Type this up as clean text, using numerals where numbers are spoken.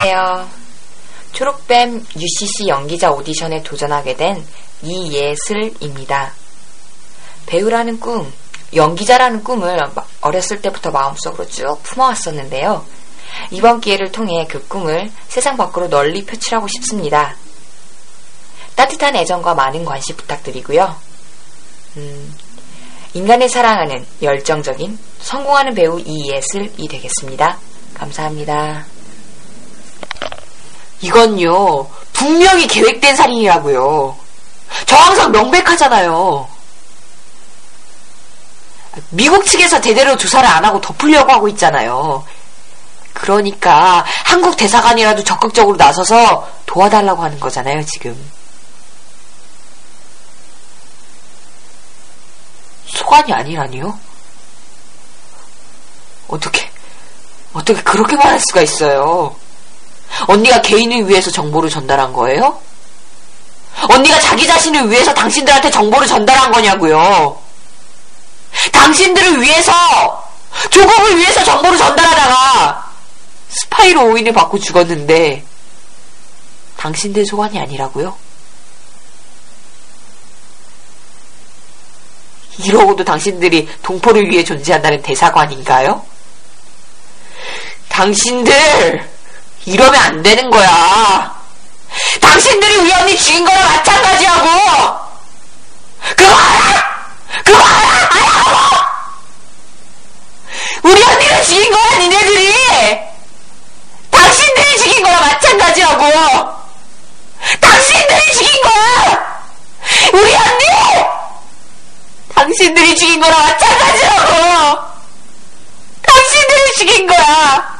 안녕하세요. 초록뱀 UCC 연기자 오디션에 도전하게 된 이예슬입니다. 배우라는 꿈, 연기자라는 꿈을 어렸을 때부터 마음속으로 쭉 품어왔었는데요. 이번 기회를 통해 그 꿈을 세상 밖으로 널리 표출하고 싶습니다. 따뜻한 애정과 많은 관심 부탁드리고요. 인간을 사랑하는 열정적인 성공하는 배우 이예슬이 되겠습니다. 감사합니다. 이건요, 분명히 계획된 살인이라고요. 저 항상 명백하잖아요. 미국 측에서 제대로 조사를 안 하고 덮으려고 하고 있잖아요. 그러니까 한국 대사관이라도 적극적으로 나서서 도와달라고 하는 거잖아요, 지금. 소관이 아니라니요? 어떻게 그렇게 말할 수가 있어요? 언니가 개인을 위해서 정보를 전달한 거예요? 언니가 자기 자신을 위해서 당신들한테 정보를 전달한 거냐고요? 당신들을 위해서, 조국을 위해서 정보를 전달하다가 스파이로 오인을 받고 죽었는데 당신들 소관이 아니라고요? 이러고도 당신들이 동포를 위해 존재한다는 대사관인가요? 당신들 이러면 안 되는 거야. 당신들이 우리 언니 죽인 거랑 마찬가지라고. 그거 알아? 그거 알아? 우리 언니를 죽인 거야, 니네들이. 당신들이 죽인 거랑 마찬가지라고. 당신들이 죽인 거야. 우리 언니 당신들이 죽인 거랑 마찬가지라고. 당신들이 죽인 거야.